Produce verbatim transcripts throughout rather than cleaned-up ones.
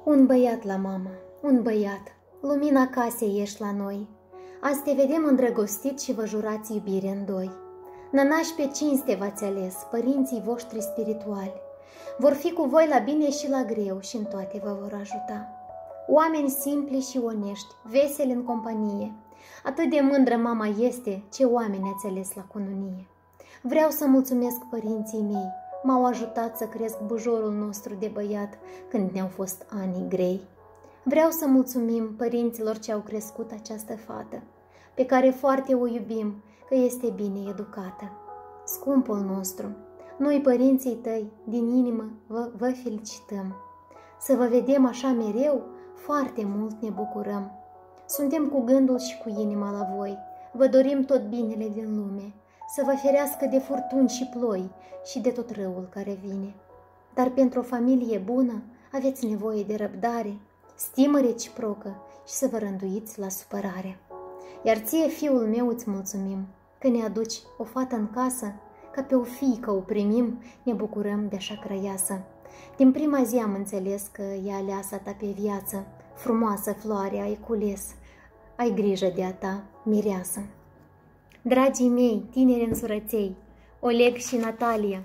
Un băiat la mama, un băiat, lumina casei ești la noi. Azi te vedem îndrăgostit și vă jurați iubire în doi. Nănași pe cinste v-ați ales, părinții voștri spirituali. Vor fi cu voi la bine și la greu și în toate vă vor ajuta. Oameni simpli și onești, veseli în companie. Atât de mândră mama este, ce oameni ați ales la cununie. Vreau să mulțumesc părinții mei, m-au ajutat să cresc bujorul nostru de băiat când ne-au fost ani grei. Vreau să mulțumim părinților ce au crescut această fată, pe care foarte o iubim, că este bine educată. Scumpul nostru, noi părinții tăi, din inimă vă, vă felicităm. Să vă vedem așa mereu, foarte mult ne bucurăm. Suntem cu gândul și cu inima la voi, vă dorim tot binele din lume, să vă ferească de furtuni și ploi și de tot răul care vine. Dar pentru o familie bună aveți nevoie de răbdare, stimă reciprocă și să vă rânduiți la supărare. Iar ție, fiul meu, îți mulțumim că ne aduci o fată în casă, ca pe o fiică o primim, ne bucurăm de așa crăiasă. Din prima zi am înțeles că e aleasa ta pe viață, frumoasă floare ai cules, ai grijă de a ta mireasă. Dragii mei, tineri însurăței, Oleg și Natalia,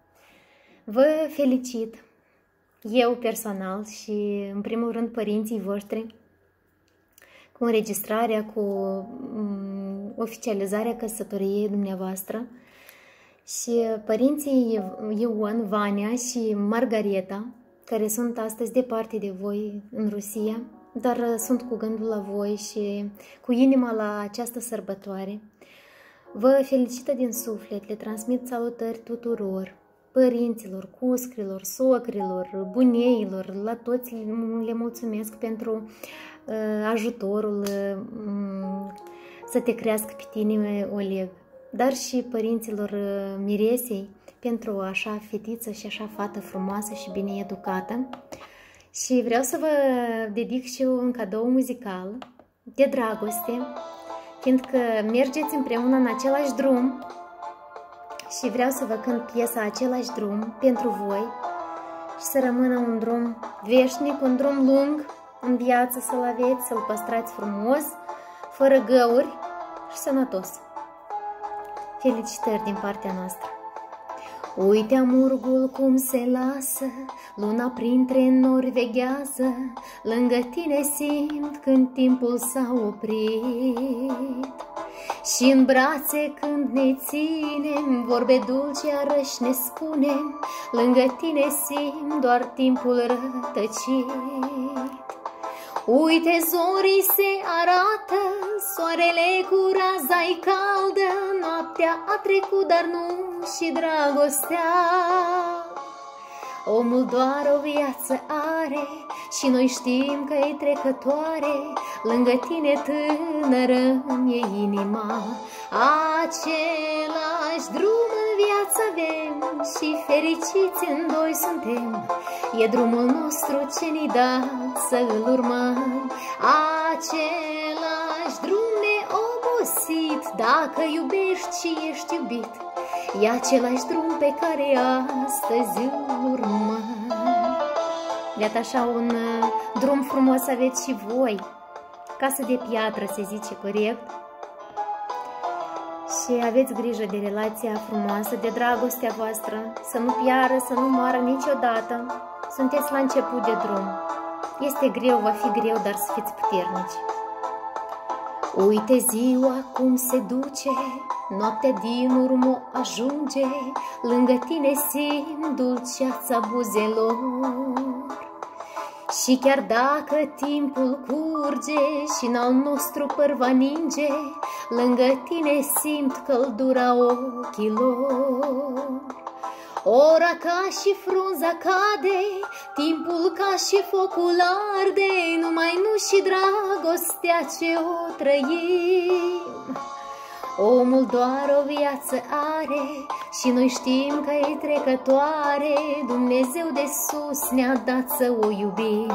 vă felicit, eu personal și în primul rând părinții voștri, cu înregistrarea, cu um, oficializarea căsătoriei dumneavoastră și părinții Ion, Vania și Margareta, care sunt astăzi departe de voi în Rusia, dar sunt cu gândul la voi și cu inima la această sărbătoare. Vă felicită din suflet, le transmit salutări tuturor, părinților, cuscrilor, socrilor, buneilor, la toți le mulțumesc pentru uh, ajutorul uh, să te crească pe tine, Oleg, dar și părinților uh, Miresei pentru așa fetiță și așa fată frumoasă și bine educată. Și vreau să vă dedic și un cadou muzical de dragoste, fiindcă mergeți împreună în același drum și vreau să vă cânt piesa Același drum pentru voi și să rămână un drum veșnic, un drum lung în viață, să-l aveți, să-l păstrați frumos, fără găuri și sănătos. Felicitări din partea noastră! Uite amurgul cum se lasă, luna printre nori veghează, lângă tine simt când timpul s-a oprit. Și în brațe când ne ținem, vorbe dulce iarăși ne spunem, lângă tine simt doar timpul rătăcit. Uite zorii se arată, soarele cu raza-i caldă, noaptea a trecut, dar nu și dragostea. Omul doar o viață are și noi știm că e trecătoare, lângă tine tânără e inima. Același drum în viață avem și fericiți în doi suntem, e drumul nostru ce ni dat să îl urmăm. Același drum neobosit, dacă iubești și ești iubit, e același drum pe care astăzi îl urmăm. Iată așa un drum frumos aveți și voi, casă de piatră se zice corect. Și aveți grijă de relația frumoasă, de dragostea voastră, să nu piară, să nu moară niciodată. Sunteți la început de drum. Este greu, va fi greu, dar să fiți puternici. Uite ziua cum se duce, noaptea din urmă ajunge, lângă tine simt dulceața buzelor. Și chiar dacă timpul curge și n-al nostru păr va ninge, lângă tine simt căldura ochilor. Ora ca și frunza cade, timpul ca și focul arde, numai nu și dragostea ce o trăim. Omul doar o viață are și noi știm că e trecătoare, Dumnezeu de sus ne-a dat să o iubim.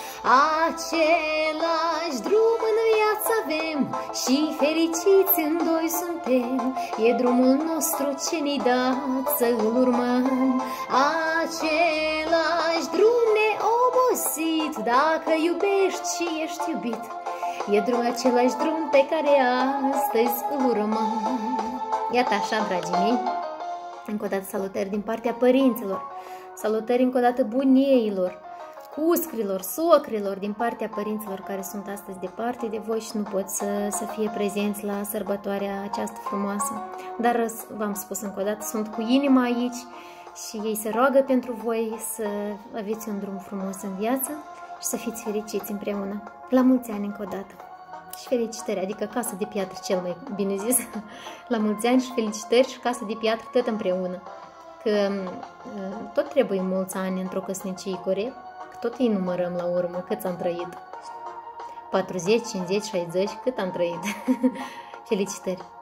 Același drum în viață avem și fericiți în doi suntem, e drumul nostru ce ni dat să îl urmăm. Același drum neobosit, părăsit, dacă iubești și ești iubit, e drum același drum pe care astăzi urmăm. Iată așa, dragii mei, încă o dată salutări din partea părinților, salutări încă o dată bunieilor, cuscrilor, socrilor, din partea părinților care sunt astăzi departe de voi și nu pot să, să fie prezenți la sărbătoarea aceasta frumoasă. Dar v-am spus încă o dată, sunt cu inima aici și ei se roagă pentru voi să aveți un drum frumos în viață și să fiți fericiți împreună. La mulți ani încă o dată! Și felicitări, adică casă de piatră cel mai bine zis. La mulți ani și felicitări și casă de piatră tot împreună. Că tot trebuie mulți ani într-o căsnicie corect, că tot îi numărăm la urmă cât am trăit. patruzeci, cincizeci, șaizeci, cât am trăit. Felicitări!